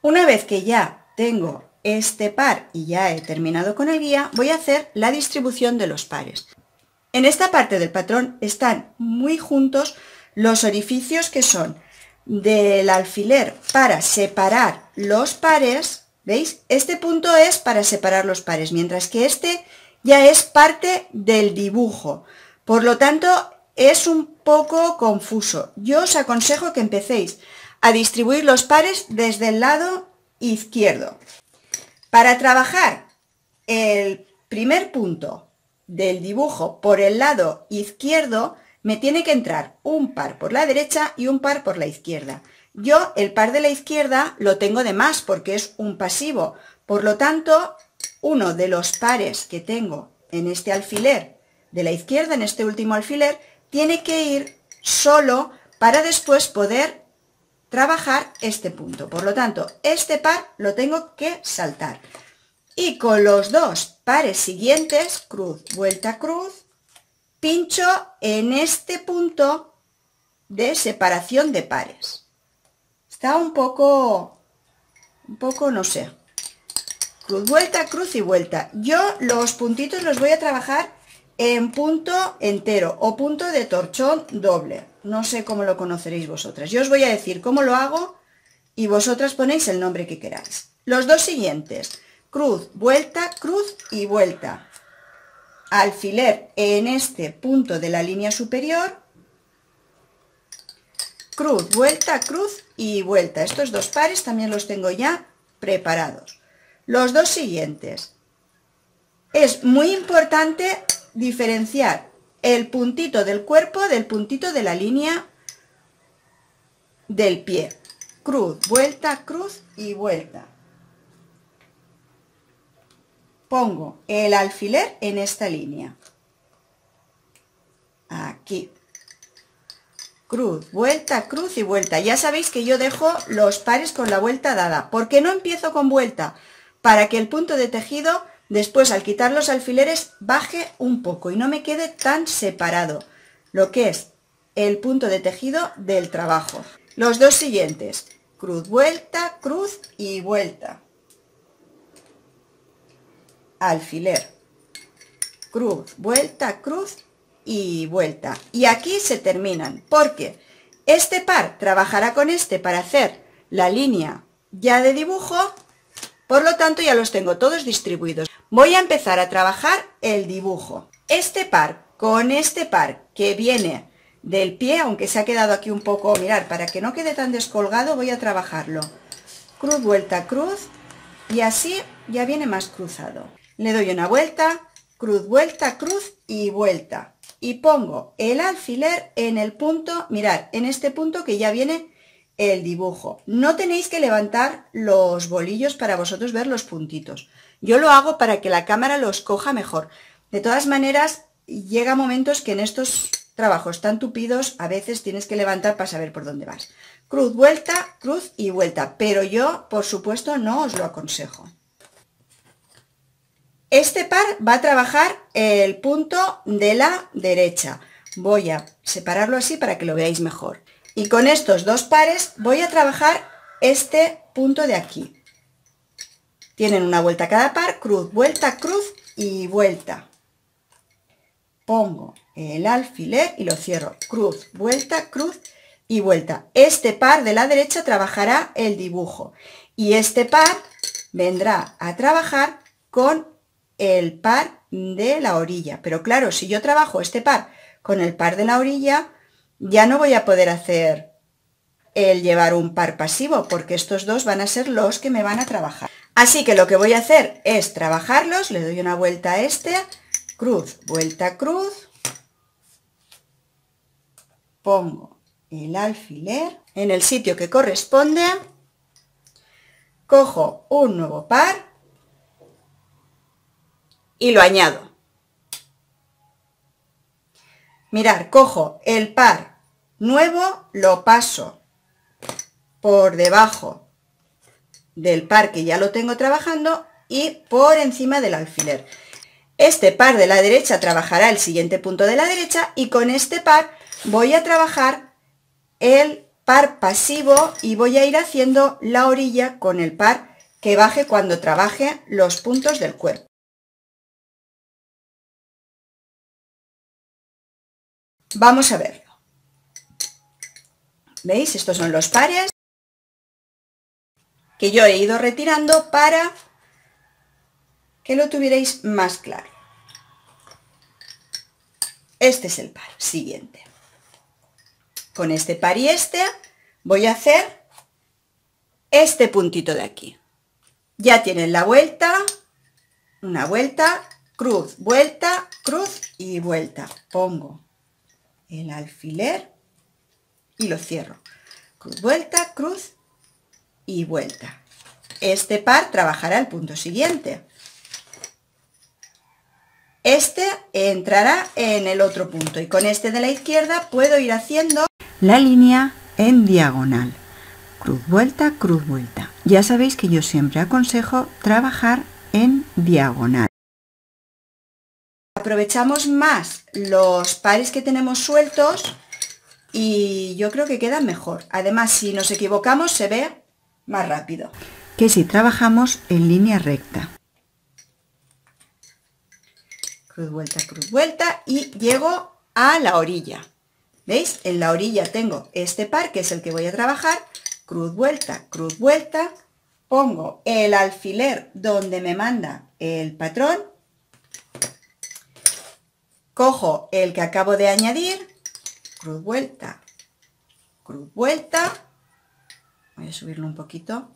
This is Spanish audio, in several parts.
Una vez que ya tengo este par y ya he terminado con el guía, voy a hacer la distribución de los pares. En esta parte del patrón están muy juntos los orificios que son del alfiler para separar los pares. ¿Veis? Este punto es para separar los pares, mientras que este ya es parte del dibujo. Por lo tanto, es un poco confuso. Yo os aconsejo que empecéis a distribuir los pares desde el lado izquierdo. Para trabajar el primer punto del dibujo por el lado izquierdo, me tiene que entrar un par por la derecha y un par por la izquierda. Yo el par de la izquierda lo tengo de más porque es un pasivo. Por lo tanto, uno de los pares que tengo en este alfiler de la izquierda, en este último alfiler, tiene que ir solo para después poder trabajar este punto. Por lo tanto, este par lo tengo que saltar. Y con los dos pares siguientes, cruz, vuelta, cruz, pincho en este punto de separación de pares. Está un poco, no sé. Cruz, cruz y vuelta. Yo los puntitos los voy a trabajar en punto entero o punto de torchón doble. No sé cómo lo conoceréis vosotras. Yo os voy a decir cómo lo hago y vosotras ponéis el nombre que queráis. Los dos siguientes. Cruz, cruz y vuelta. Alfiler en este punto de la línea superior. Cruz, cruz y vuelta. Estos dos pares también los tengo ya preparados. Los dos siguientes. Es muy importante diferenciar el puntito del cuerpo del puntito de la línea del pie. Cruz y vuelta. Pongo el alfiler en esta línea. Aquí. Cruz y vuelta. Ya sabéis que yo dejo los pares con la vuelta dada. ¿Por qué no empiezo con vuelta? Para que el punto de tejido después, al quitar los alfileres, baje un poco y no me quede tan separado lo que es el punto de tejido del trabajo. Los dos siguientes. Cruz y vuelta. Alfiler. Cruz y vuelta. Y aquí se terminan, porque este par trabajará con este para hacer la línea ya de dibujo. Por lo tanto, ya los tengo todos distribuidos. Voy a empezar a trabajar el dibujo. Este par con este par que viene del pie, aunque se ha quedado aquí un poco, mirad, para que no quede tan descolgado, voy a trabajarlo. Cruz, vuelta, cruz, y así ya viene más cruzado. Le doy una vuelta, cruz y vuelta. Y pongo el alfiler en el punto, mirad, en este punto que ya viene el dibujo. No tenéis que levantar los bolillos para vosotros ver los puntitos. Yo lo hago para que la cámara los coja mejor. De todas maneras, llega momentos que en estos trabajos tan tupidos a veces tienes que levantar para saber por dónde vas. Cruz y vuelta. Pero yo, por supuesto, no os lo aconsejo. Este par va a trabajar el punto de la derecha. Voy a separarlo así para que lo veáis mejor. Y con estos dos pares voy a trabajar este punto de aquí. Tienen una vuelta cada par, cruz y vuelta. Pongo el alfiler y lo cierro. Cruz y vuelta. Este par de la derecha trabajará el dibujo. Y este par vendrá a trabajar con el par de la orilla. Pero claro, si yo trabajo este par con el par de la orilla, ya no voy a poder hacer el llevar un par pasivo, porque estos dos van a ser los que me van a trabajar. Así que lo que voy a hacer es trabajarlos, le doy una vuelta a este, cruz, vuelta, cruz, pongo el alfiler en el sitio que corresponde, cojo un nuevo par y lo añado. Mirad, cojo el par nuevo, lo paso por debajo del par que ya lo tengo trabajando y por encima del alfiler. Este par de la derecha trabajará el siguiente punto de la derecha y con este par voy a trabajar el par pasivo y voy a ir haciendo la orilla con el par que baje cuando trabaje los puntos del cuerpo. Vamos a verlo. ¿Veis? Estos son los pares que yo he ido retirando para que lo tuvierais más claro. Este es el par siguiente. Con este par y este voy a hacer este puntito de aquí. Ya tienen la vuelta, una vuelta, cruz, vuelta, cruz y vuelta. Pongo el alfiler y lo cierro. Cruz, vuelta, cruz y vuelta. Este par trabajará el punto siguiente. Este entrará en el otro punto y con este de la izquierda puedo ir haciendo la línea en diagonal. Cruz, vuelta, cruz, vuelta. Ya sabéis que yo siempre aconsejo trabajar en diagonal. Aprovechamos más los pares que tenemos sueltos y yo creo que quedan mejor. Además, si nos equivocamos se ve más rápido que si trabajamos en línea recta. Cruz, vuelta y llego a la orilla. ¿Veis? En la orilla tengo este par que es el que voy a trabajar. Cruz, vuelta. Pongo el alfiler donde me manda el patrón. Cojo el que acabo de añadir. Cruz, vuelta. Voy a subirlo un poquito.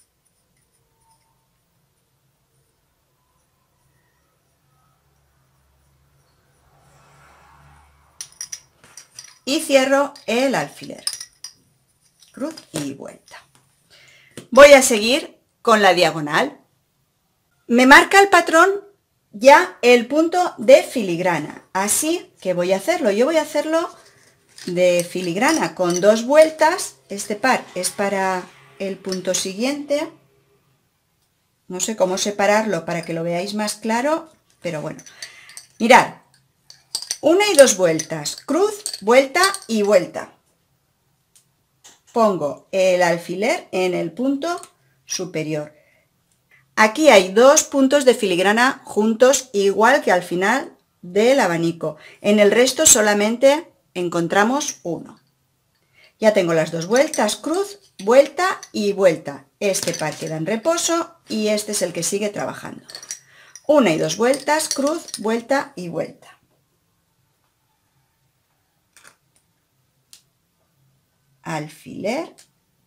Y cierro el alfiler. Cruz y vuelta. Voy a seguir con la diagonal. Me marca el patrón ya el punto de filigrana. Así que voy a hacerlo. Yo voy a hacerlo de filigrana con 2 vueltas. Este par es para el punto siguiente. No sé cómo separarlo para que lo veáis más claro, pero bueno. Mirad. 1 y 2 vueltas, cruz, vuelta y vuelta. Pongo el alfiler en el punto superior. Aquí hay 2 puntos de filigrana juntos, igual que al final del abanico. En el resto solamente encontramos uno. Ya tengo las 2 vueltas, cruz, vuelta y vuelta. Este par queda en reposo y este es el que sigue trabajando. 1 y 2 vueltas, cruz, vuelta y vuelta. Alfiler,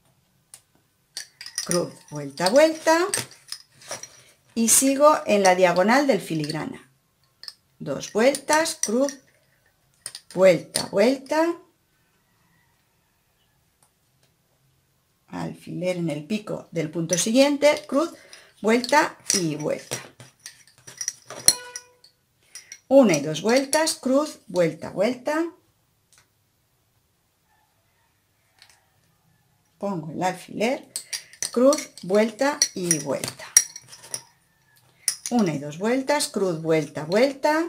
cruz, vuelta, vuelta y sigo en la diagonal del filigrana. 2 vueltas, cruz, vuelta, vuelta, alfiler en el pico del punto siguiente, cruz, vuelta y vuelta. 1 y 2 vueltas, cruz, vuelta, vuelta. Pongo el alfiler, cruz, vuelta y vuelta. 1 y 2 vueltas, cruz, vuelta, vuelta.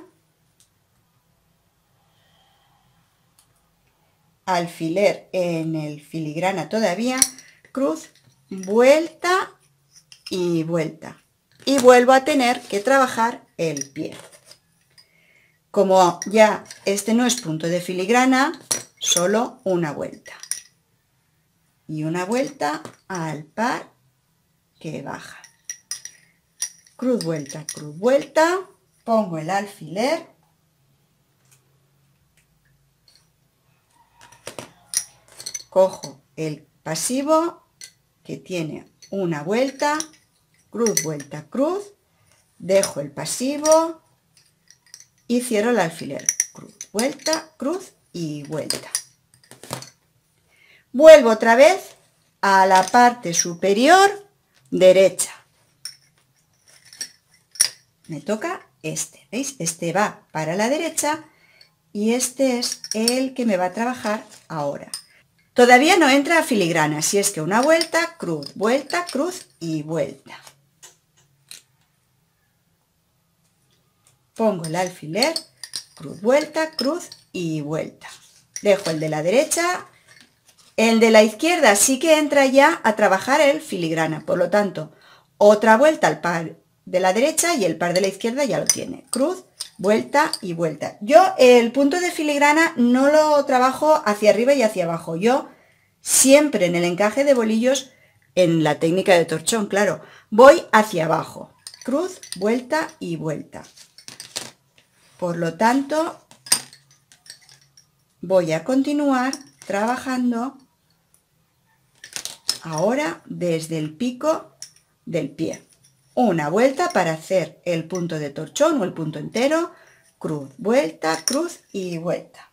Alfiler en el filigrana todavía, cruz, vuelta y vuelta. Y vuelvo a tener que trabajar el pie. Como ya este no es punto de filigrana, solo una vuelta. Y una vuelta al par que baja. Cruz, vuelta, pongo el alfiler, cojo el pasivo que tiene una vuelta, cruz, vuelta, cruz, dejo el pasivo y cierro el alfiler. Cruz y vuelta. Vuelvo otra vez a la parte superior derecha. Me toca este, ¿veis? Este va para la derecha y este es el que me va a trabajar ahora. Todavía no entra a filigrana, así es que una vuelta, cruz y vuelta. Pongo el alfiler, cruz y vuelta. Dejo el de la derecha El de la izquierda sí que entra ya a trabajar el filigrana, por lo tanto, otra vuelta al par de la derecha y el par de la izquierda ya lo tiene. Cruz, vuelta y vuelta. Yo el punto de filigrana no lo trabajo hacia arriba y hacia abajo. Yo siempre en el encaje de bolillos, en la técnica de torchón, claro, voy hacia abajo. Cruz, vuelta y vuelta. Por lo tanto, voy a continuar trabajando ahora desde el pico del pie. Una vuelta para hacer el punto de torchón o el punto entero. Cruz, vuelta, cruz y vuelta.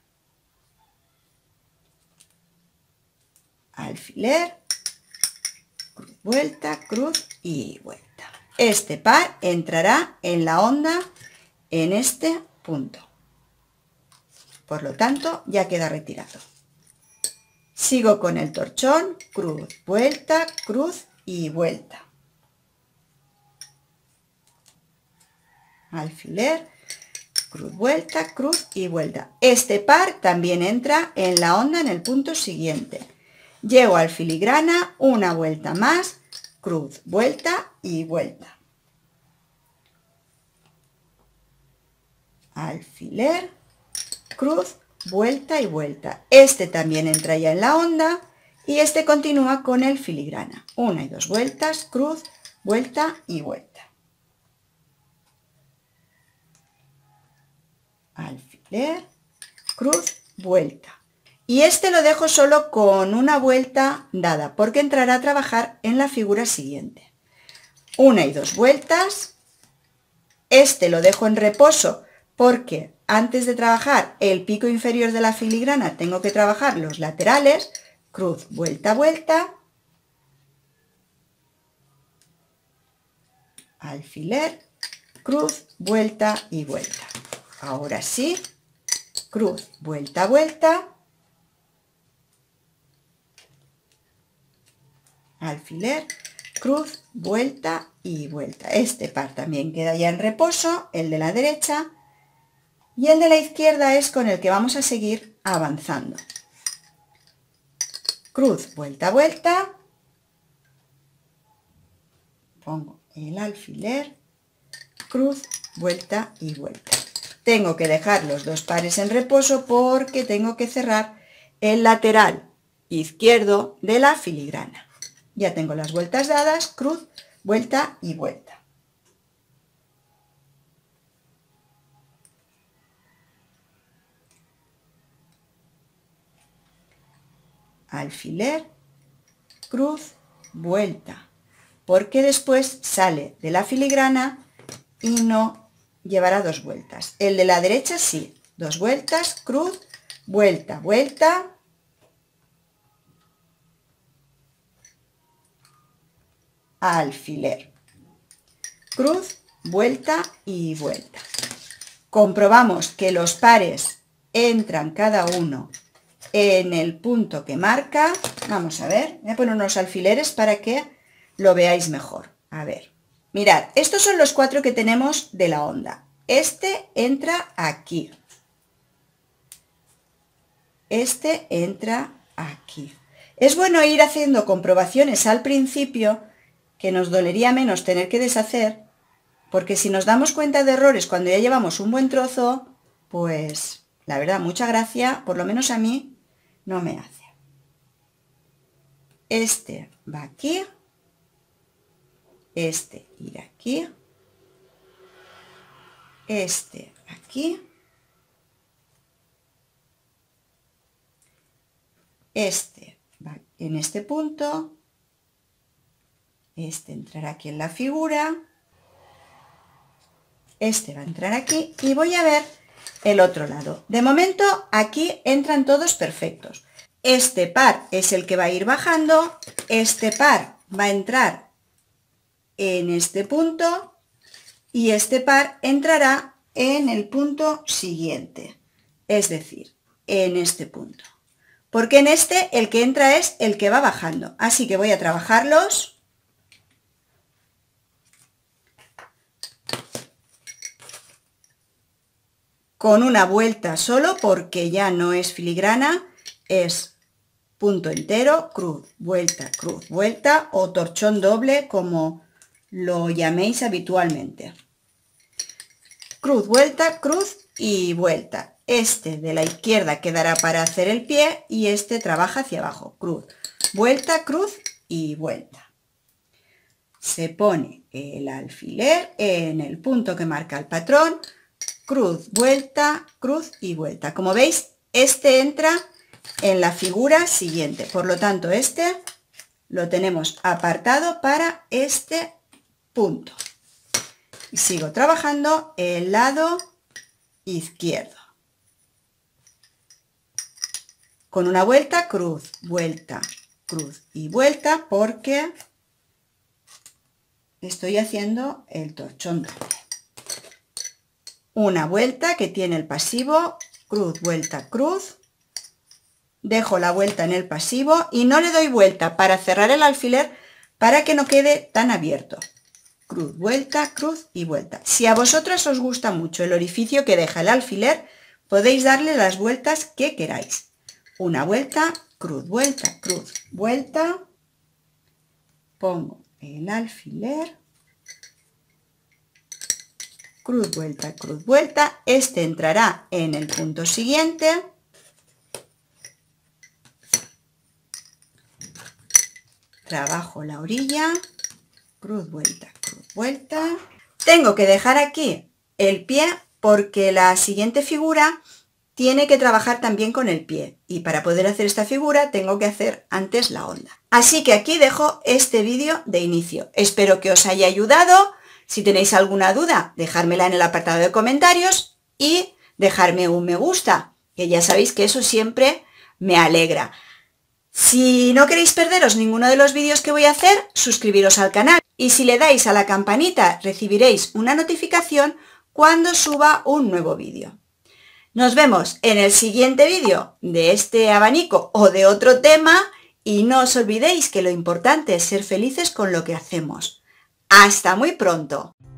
Alfiler, cruz, vuelta, cruz y vuelta. Este par entrará en la honda en este punto. Por lo tanto, ya queda retirado. Sigo con el torchón, cruz, cruz y vuelta. Alfiler, cruz y vuelta. Este par también entra en la honda en el punto siguiente. Llego al filigrana, una vuelta más, cruz, vuelta y vuelta. Alfiler, cruz, vuelta y vuelta. Este también entra ya en la honda y este continúa con el filigrana. Una y dos vueltas, cruz, vuelta y vuelta. Alfiler, cruz, vuelta. Y este lo dejo solo con una vuelta dada porque entrará a trabajar en la figura siguiente. Una y dos vueltas. Este lo dejo en reposo porque antes de trabajar el pico inferior de la filigrana tengo que trabajar los laterales. Cruz, vuelta, vuelta. Alfiler, cruz, vuelta y vuelta. Ahora sí, cruz, vuelta, vuelta. Alfiler, cruz, vuelta y vuelta. Este par también queda ya en reposo, el de la derecha, y el de la izquierda es con el que vamos a seguir avanzando. Cruz, vuelta, vuelta. Pongo el alfiler, cruz, vuelta y vuelta. Tengo que dejar los dos pares en reposo porque tengo que cerrar el lateral izquierdo de la filigrana. Ya tengo las vueltas dadas, cruz, vuelta y vuelta. Alfiler, cruz, vuelta. Porque después sale de la filigrana y no llevará dos vueltas. El de la derecha sí, dos vueltas, cruz, vuelta, vuelta. Alfiler, cruz, vuelta y vuelta. Comprobamos que los pares entran cada uno en el punto que marca. Vamos a ver, voy a poner unos alfileres para que lo veáis mejor. A ver, mirad, estos son los cuatro que tenemos de la honda. Este entra aquí. Este entra aquí. Es bueno ir haciendo comprobaciones al principio, que nos dolería menos tener que deshacer, porque si nos damos cuenta de errores cuando ya llevamos un buen trozo, pues la verdad, mucha gracia, por lo menos a mí, no me hace. Este va aquí, este irá aquí, este aquí, este va en este punto, este entrará aquí en la figura, este va a entrar aquí y voy a ver el otro lado. De momento aquí entran todos perfectos. Este par es el que va a ir bajando, este par va a entrar en este punto y este par entrará en el punto siguiente, es decir, en este punto. Porque en este el que entra es el que va bajando. Así que voy a trabajarlos. Con una vuelta solo porque ya no es filigrana, es punto entero, cruz, vuelta o torchón doble como lo llaméis habitualmente. Cruz, y vuelta. Este de la izquierda quedará para hacer el pie y este trabaja hacia abajo. Cruz y vuelta. Se pone el alfiler en el punto que marca el patrón. Cruz y vuelta. Como veis, este entra en la figura siguiente. Por lo tanto, este lo tenemos apartado para este punto. Y sigo trabajando el lado izquierdo. Con una vuelta, cruz y vuelta, porque estoy haciendo el torchón doble. Una vuelta que tiene el pasivo, cruz, dejo la vuelta en el pasivo y no le doy vuelta para cerrar el alfiler para que no quede tan abierto. Cruz y vuelta. Si a vosotros os gusta mucho el orificio que deja el alfiler, podéis darle las vueltas que queráis. Una vuelta, cruz, vuelta. Pongo el alfiler. Cruz, vuelta. Este entrará en el punto siguiente. Trabajo la orilla. Cruz, vuelta. Tengo que dejar aquí el pie porque la siguiente figura tiene que trabajar también con el pie. Y para poder hacer esta figura tengo que hacer antes la onda. Así que aquí dejo este vídeo de inicio. Espero que os haya ayudado. Si tenéis alguna duda, dejármela en el apartado de comentarios y dejarme un me gusta, que ya sabéis que eso siempre me alegra. Si no queréis perderos ninguno de los vídeos que voy a hacer, suscribiros al canal. Y si le dais a la campanita, recibiréis una notificación cuando suba un nuevo vídeo. Nos vemos en el siguiente vídeo de este abanico o de otro tema y no os olvidéis que lo importante es ser felices con lo que hacemos. ¡Hasta muy pronto!